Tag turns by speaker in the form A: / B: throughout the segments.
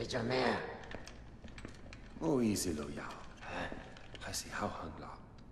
A: 做咩啊？
B: 冇意思，老友，係時候行啦。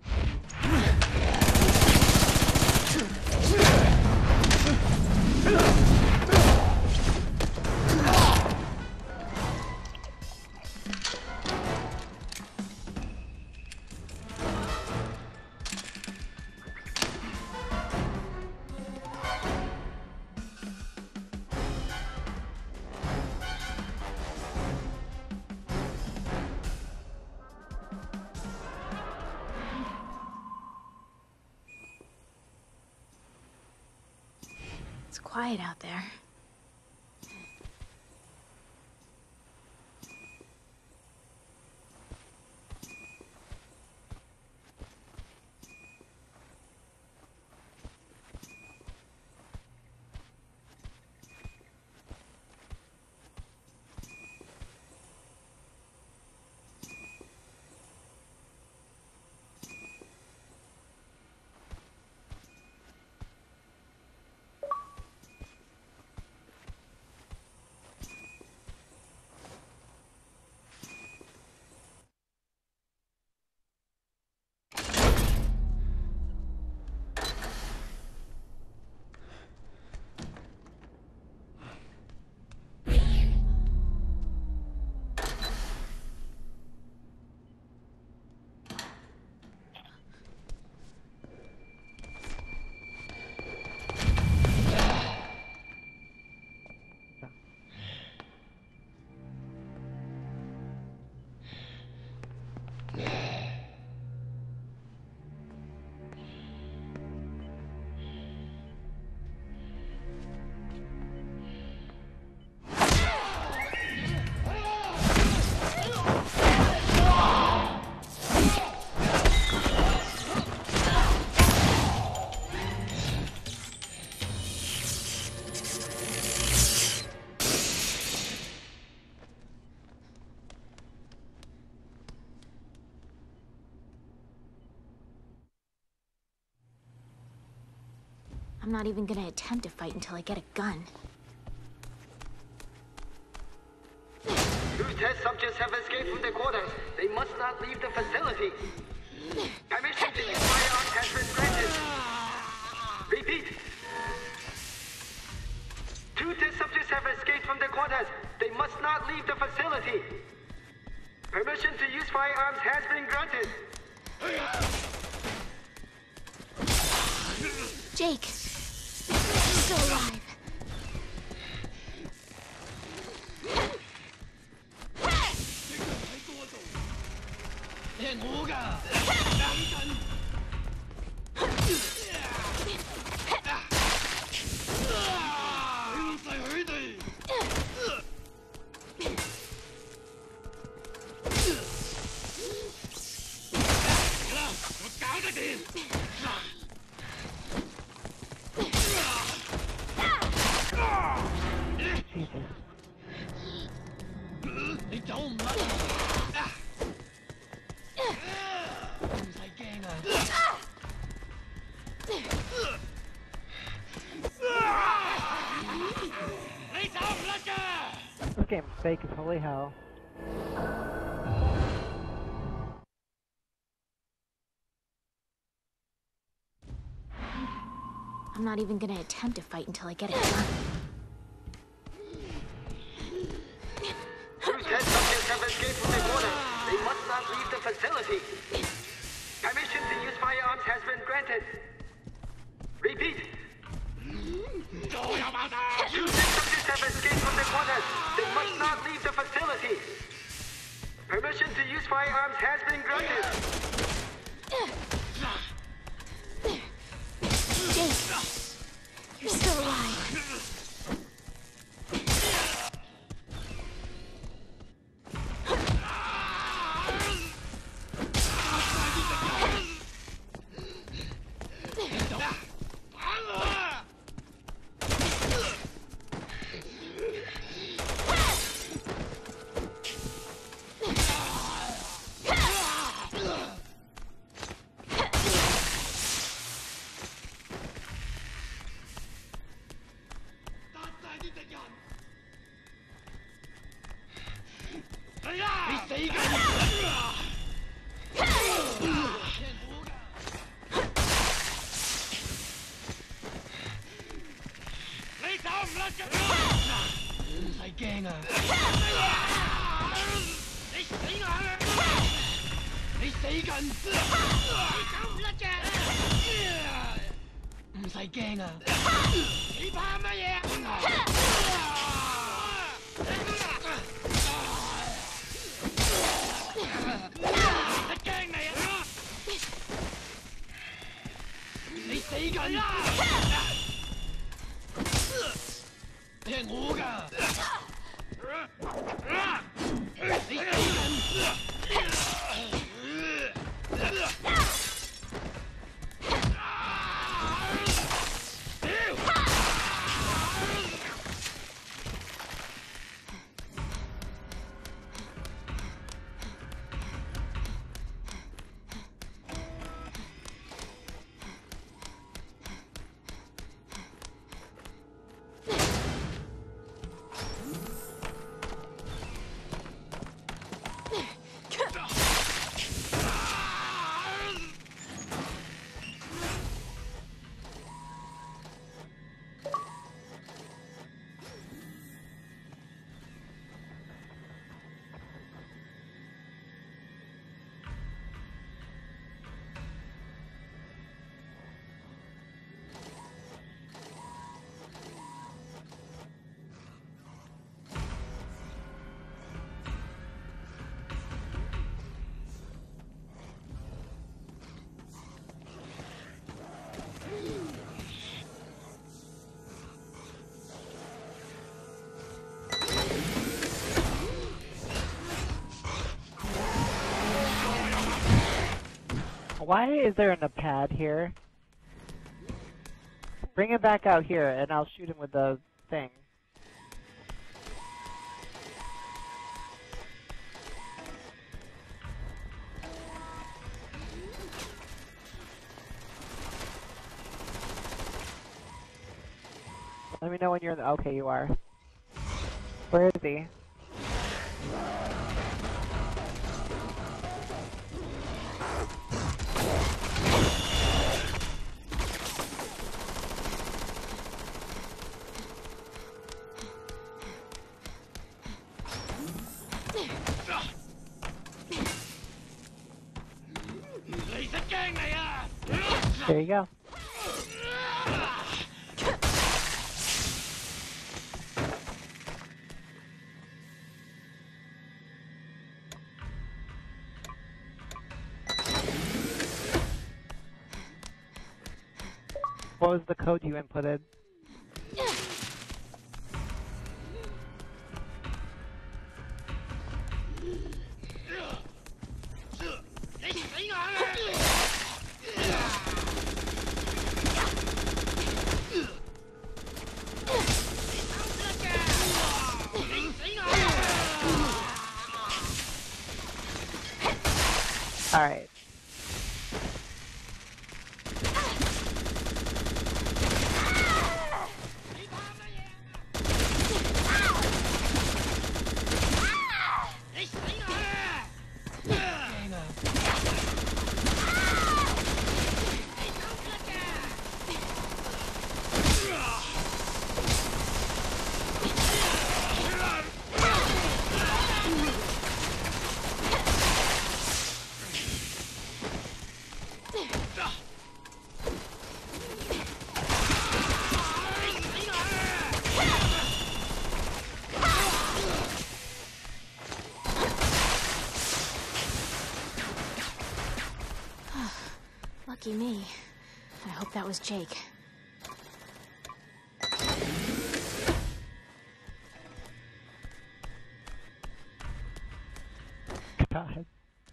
C: It's quiet out there. I'm not even gonna attempt to fight until I get a gun.
D: Two test subjects have escaped from their quarters. They must not leave the facility. Permission to use firearms has been granted. Repeat. Two test subjects have escaped from their quarters. They must not leave the facility. Permission to use firearms has been granted.
C: Jake! You're still alive.
E: This game fake as holy hell.
C: I'm not even gonna attempt to fight until I get a gun.
D: Two test subjects have escaped from their quarters. They must not leave the facility. Permission to use firearms has been granted. Repeat. Two test subjects have escaped from their quarters. They must not leave the facility. Permission to use firearms has been granted.
C: Jake! You're still alive.
E: Why is there a pad here? Bring him back out here and I'll shoot him with the thing. Let me know when you're in the... Okay, you are. Where is he? There you go. What was the code you inputted? All right.
C: Lucky me. I hope that was Jake.
E: God.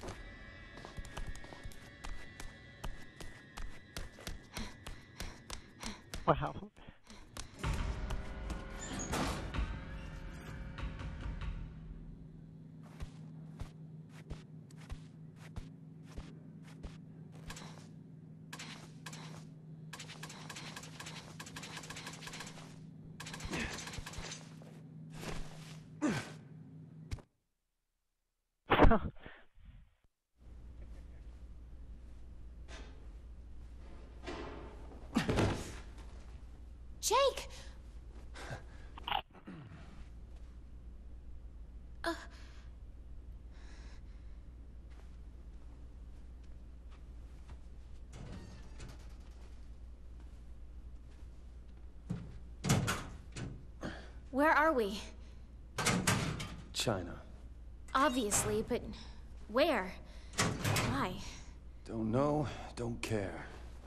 E: Wow.
C: Where are we?
B: China.
C: Obviously, but where? Why?
B: Don't know, don't care.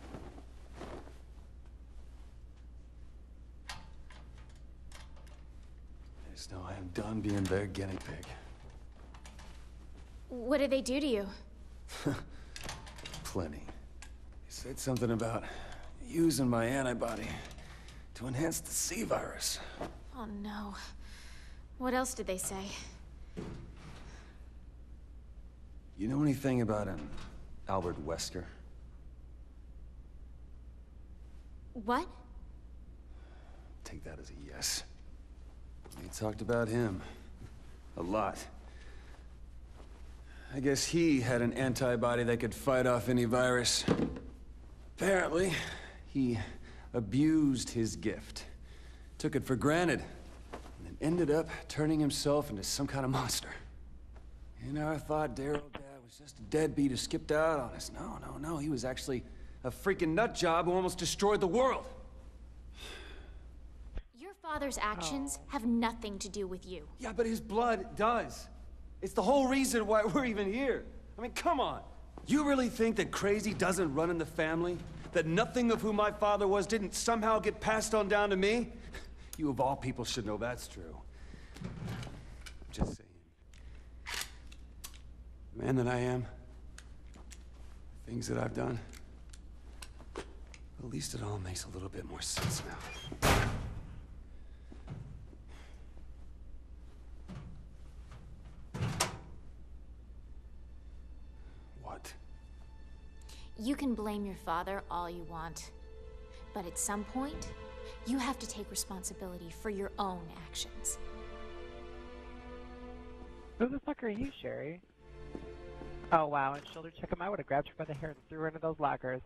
B: I just know I am done being their guinea pig.
C: What did they do to you?
B: Plenty. He said something about using my antibody to enhance the C-virus.
C: Oh no. What else did they say?
B: You know anything about an Albert Wesker?
C: What?
B: Take that as a yes. We talked about him. A lot. I guess he had an antibody that could fight off any virus. Apparently, he abused his gift. Took it for granted. And then ended up turning himself into some kind of monster. You know, I thought Daryl Dad was just a deadbeat who skipped out on us. No. He was actually a freaking nut job who almost destroyed the world.
C: Your father's actions have nothing to do with you.
B: Yeah, but his blood does. It's the whole reason why we're even here. I mean, come on. You really think that crazy doesn't run in the family? That nothing of who my father was didn't somehow get passed on down to me? You of all people should know that's true. I'm just saying. The man that I am, the things that I've done, at least it all makes a little bit more sense now. What?
C: You can blame your father all you want. But at some point, you have to take responsibility for your own actions.
E: Who the fuck are you, Sherry? Oh wow, and shoulder check him. I would have grabbed her by the hair and threw her into those lockers.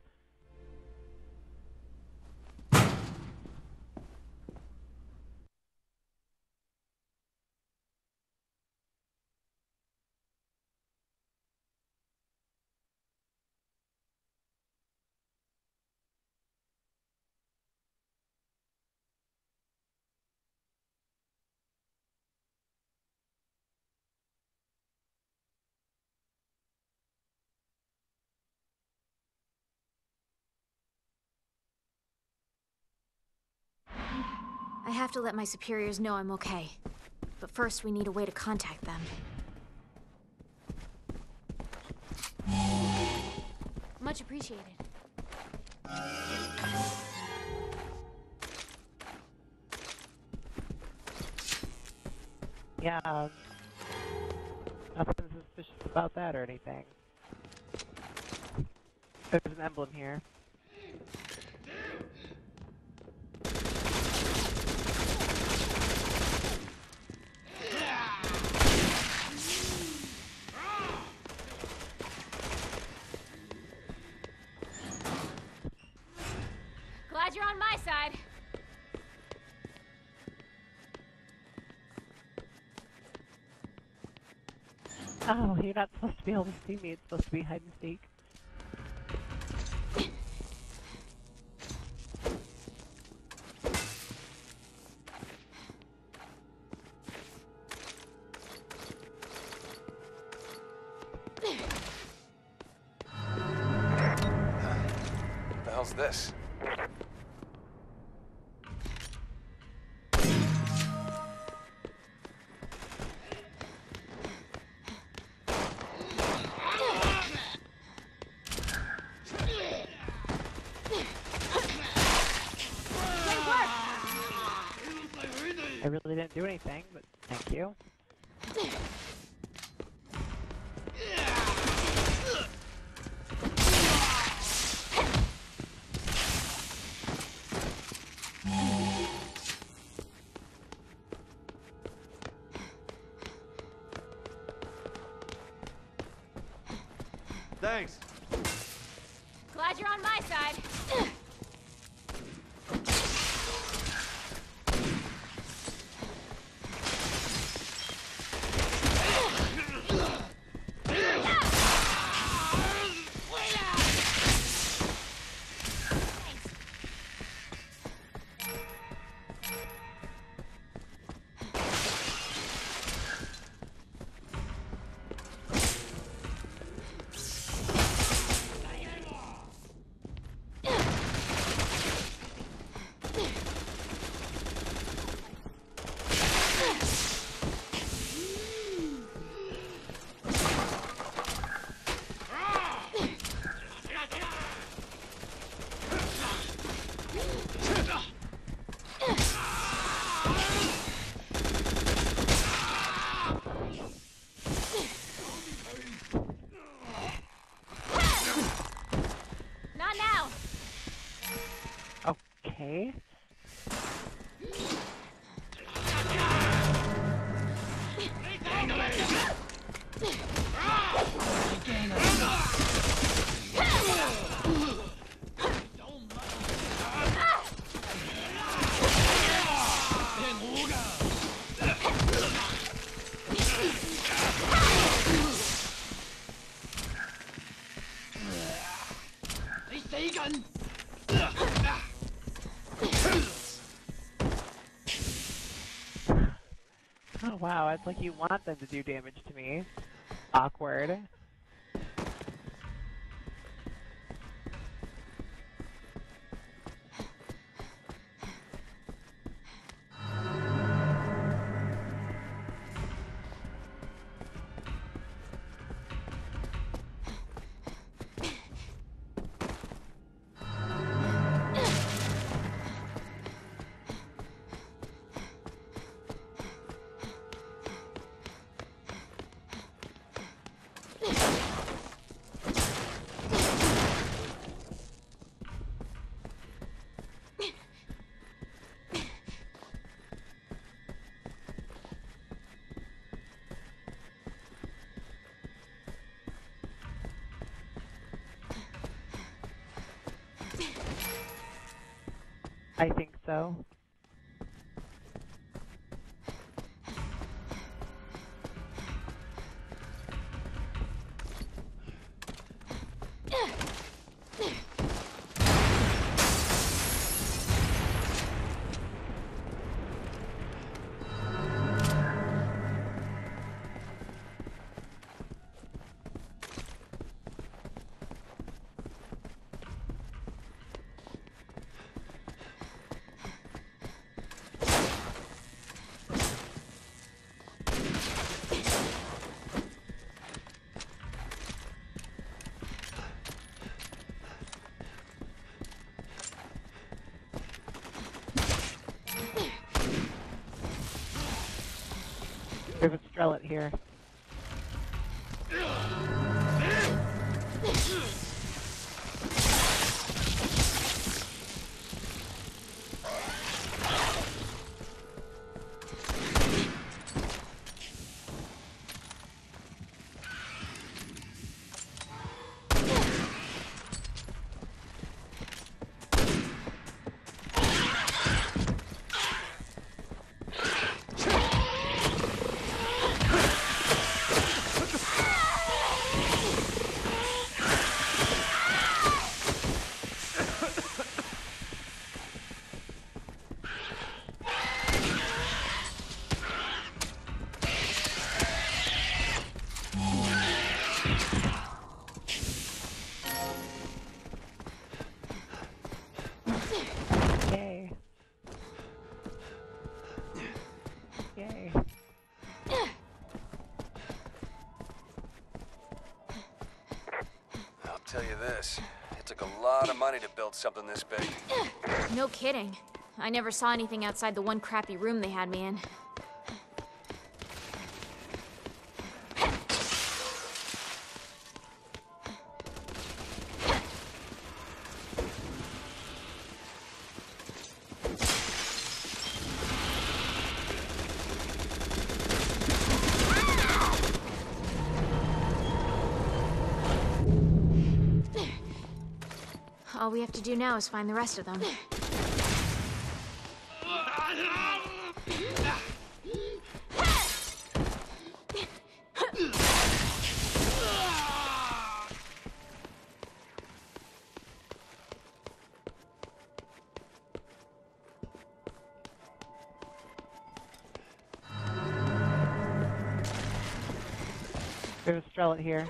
C: I have to let my superiors know I'm okay. But first, we need a way to contact them. Much appreciated.
E: Yeah, nothing suspicious about that or anything. There's an emblem here.
C: Glad you're on my side.
E: Oh, you're not supposed to be able to see me. It's supposed to be hide and seek.
B: What the hell's this?
E: I really didn't do anything, but thank you.
B: Thanks.
C: Glad you're on my side. Not now!
E: Okay. Oh wow, it's like you want them to do damage to me. Awkward. I think so. There's a Strellet here. Yay. Yay.
B: I'll tell you this. It took a lot of money to build something this big.
C: No kidding. I never saw anything outside the one crappy room they had me in. All we have to do now is find the rest of them.
E: There's a Strellet here.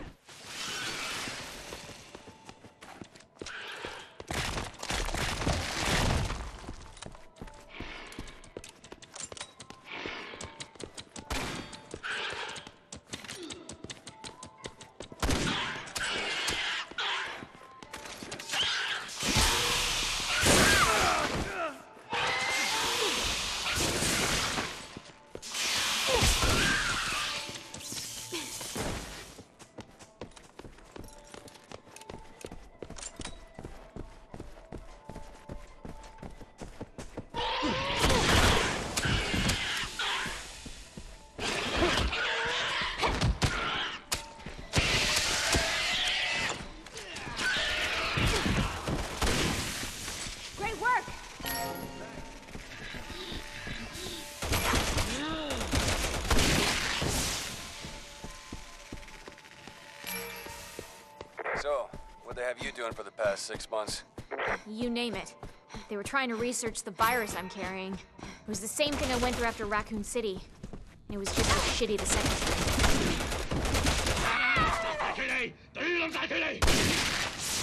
B: So, what they have you doing for the past 6 months?
C: You name it. They were trying to research the virus I'm carrying. It was the same thing I went through after Raccoon City. It was just as shitty the second time.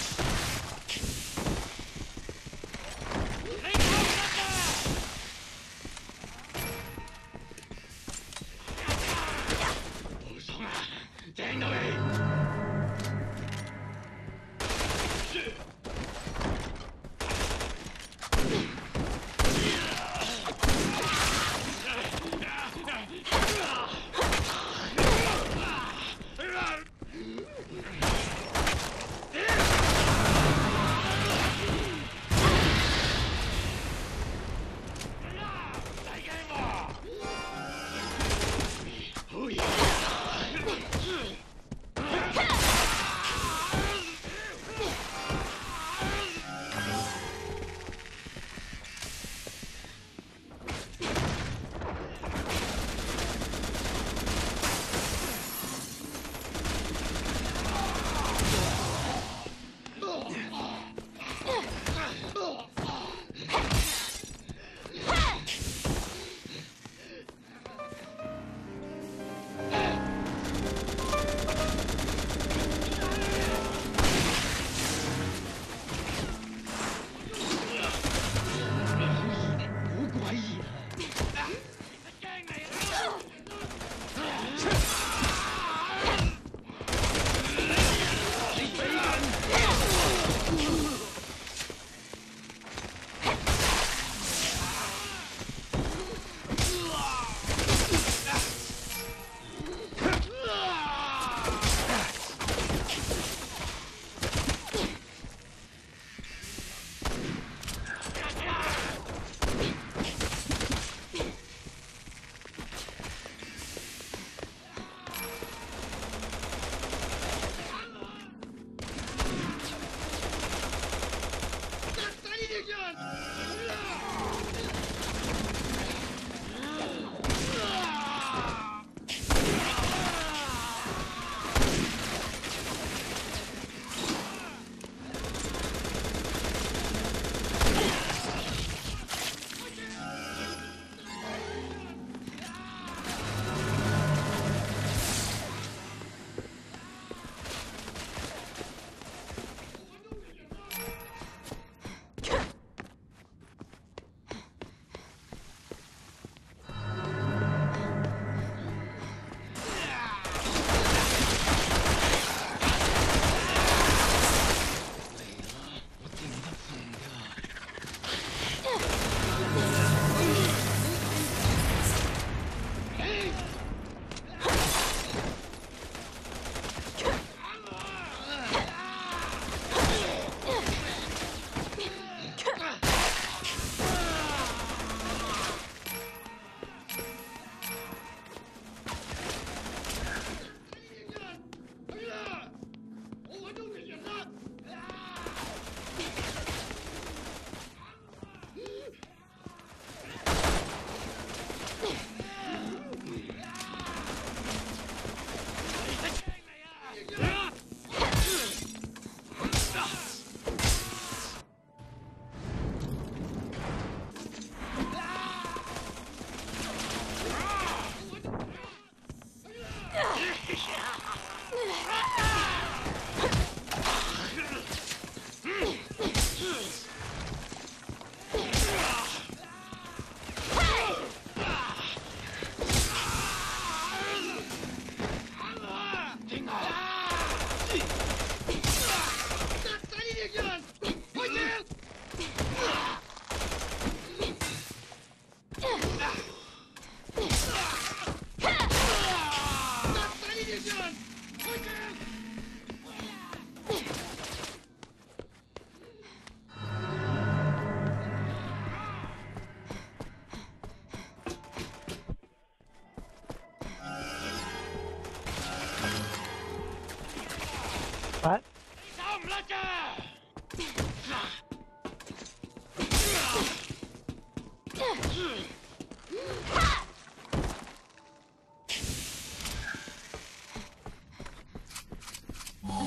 E: What?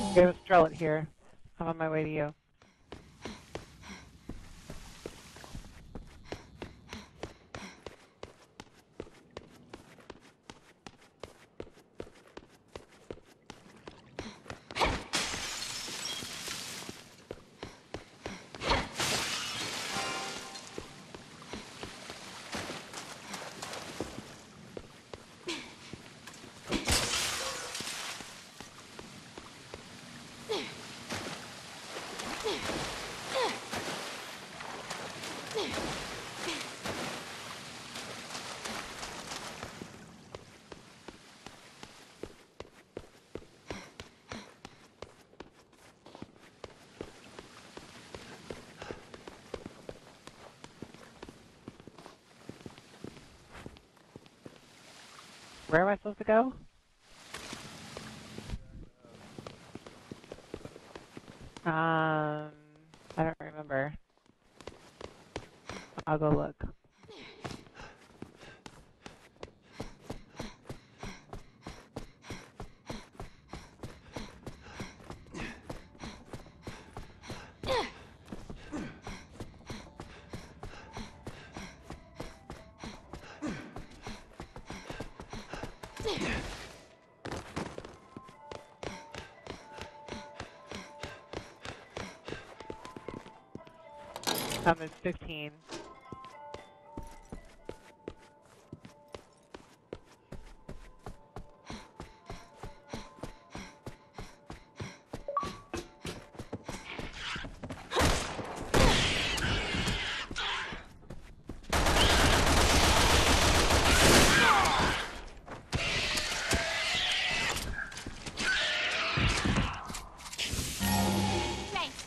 E: Okay, let's drill it here. I'm on my way to you. Where am I supposed to go? I don't remember. I'll go look. It's 15.
C: Thanks.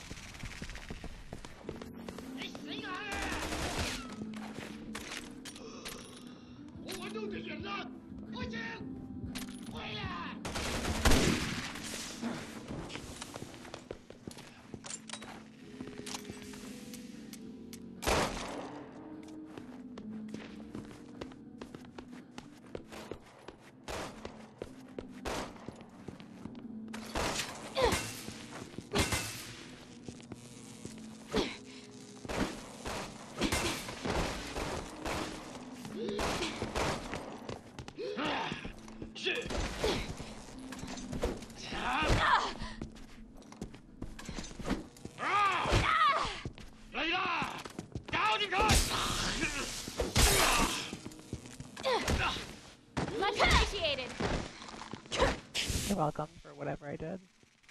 C: Much appreciated.
E: You're welcome for whatever I did.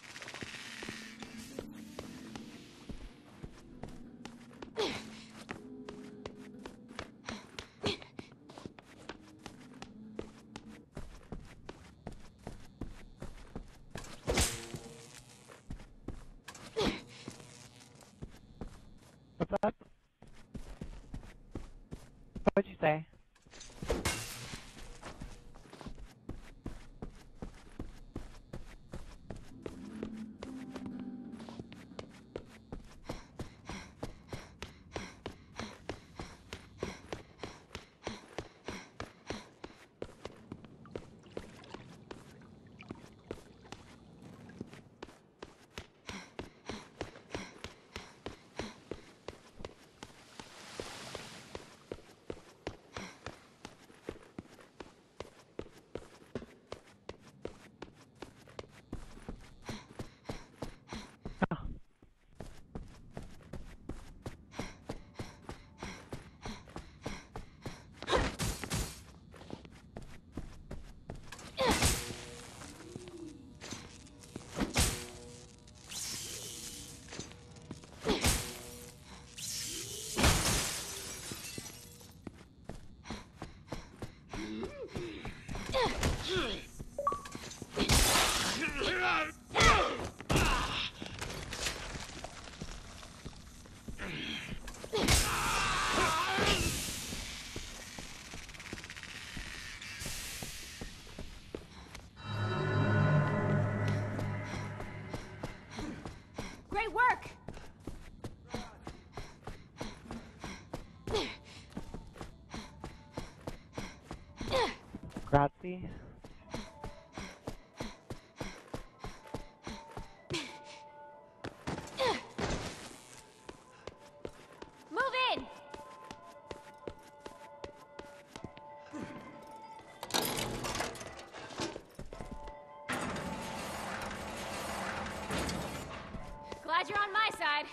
E: What's up? What'd you say?
C: Great work.
E: Grazie.
C: Glad you're on my side.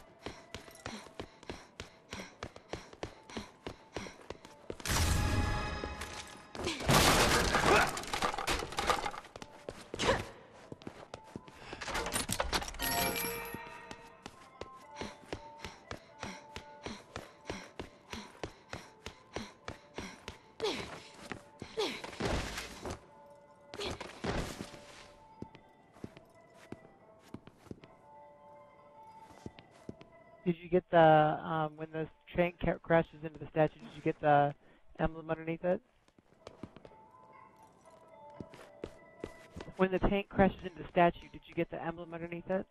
E: Did you get the, when the train crashes into the statue, did you get the emblem underneath it? When the tank crashes into the statue, did you get the emblem underneath it?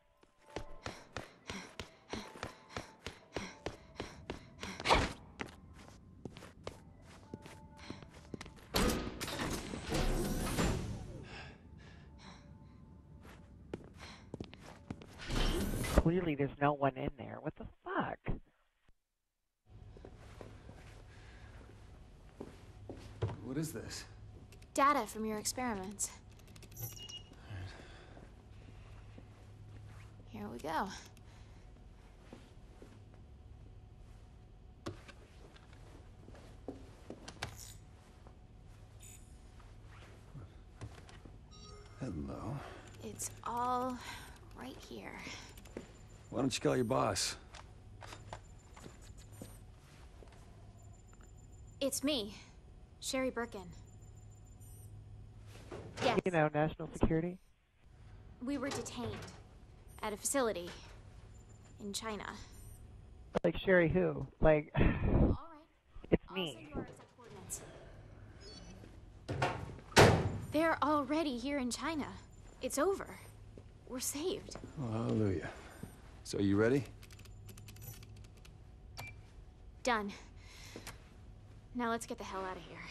E: Clearly there's no one in there. What the fuck?
B: What is this?
C: Data from your experiments. Here we go.
B: Hello.
C: It's all right here.
B: Why don't you call your boss?
C: It's me, Sherry Birkin. Yes,
E: You know, national security?
C: we were detained at a facility in China.
E: Like Sherry who? Like,
C: All right.
E: it's
C: I'll send
E: me.
C: you our exact coordinates. They're already here in China. It's over. We're saved.
B: Oh, hallelujah. So you ready?
C: Done. Now let's get the hell out of here.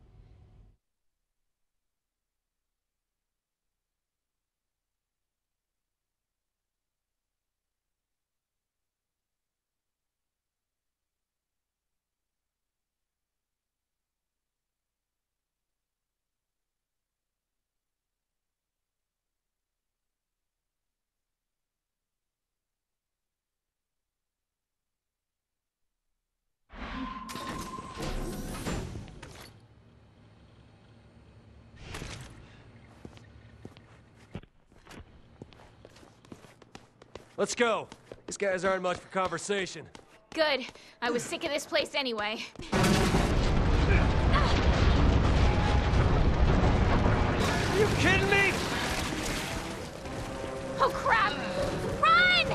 A: Let's go. These guys aren't much for conversation.
C: Good. I was sick of this place anyway.
A: Are you kidding me?
C: Oh crap! Run!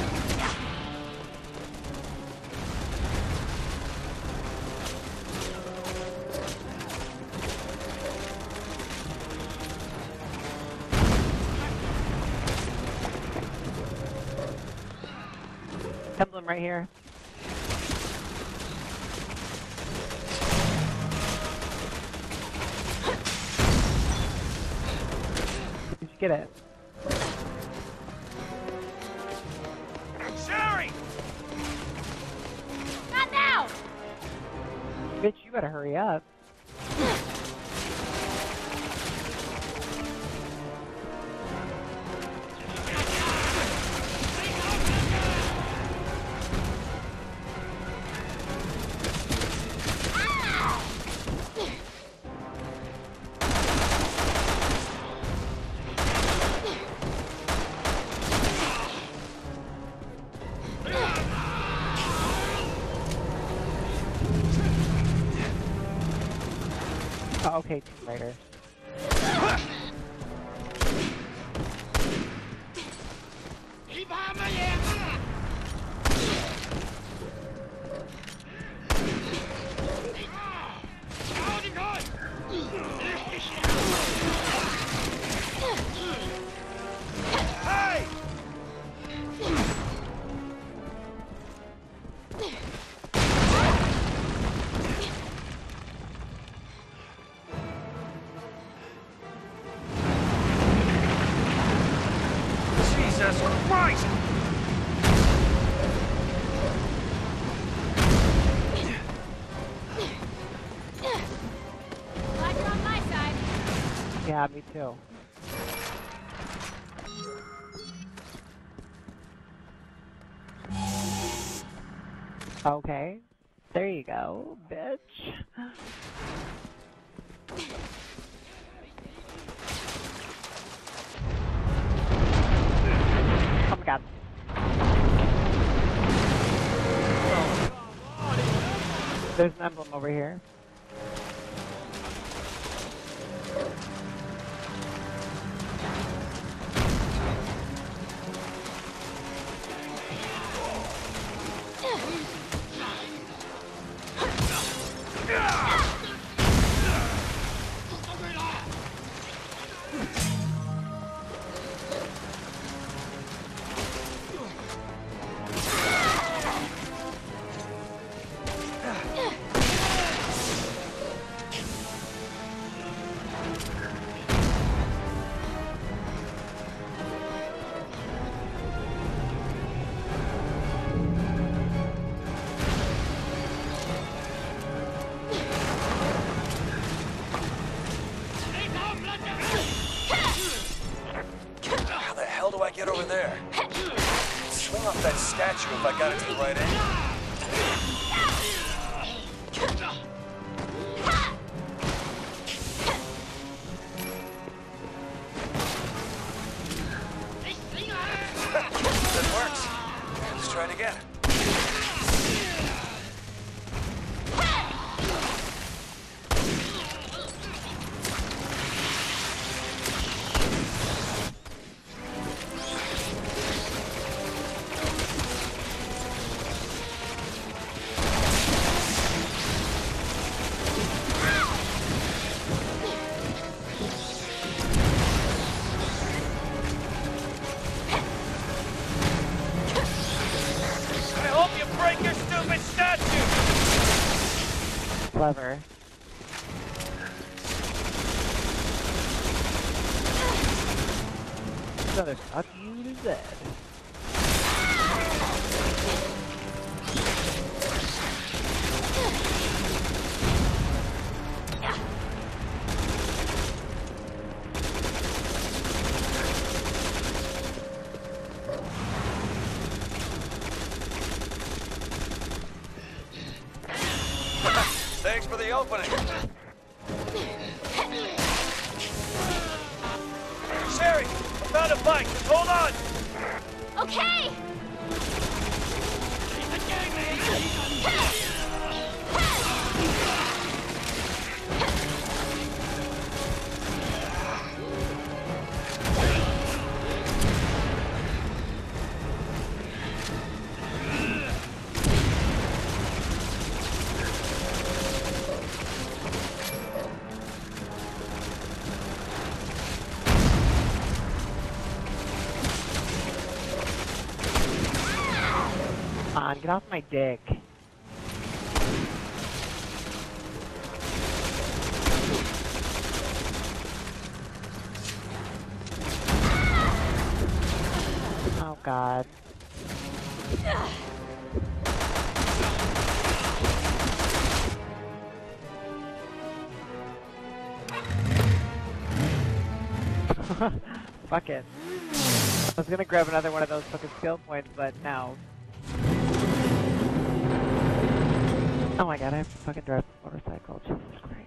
E: Emblem right here. Did you get it?
A: Sherry!
C: Not now!
E: Bitch, you better hurry up. Oh, okay, Tomb Raider.
A: Hey! Jesus Christ!
C: Glad you're on my side.
E: Yeah, me too. Okay. There you go, bitch. Oh my god. There's an emblem over here.
B: How the hell do I get over there? Swing off that statue if I got it to the right angle. That works. Let's try it again.
E: Clever. Gonna suck you to death.
B: Thanks for the opening. Sherry, I found a bike. Just hold on.
C: Okay!
E: Come on, get off my dick. Oh god. Fuck it. I was gonna grab another one of those fucking skill points, but no. Oh my god, I have to fucking drive a motorcycle. Jesus Christ.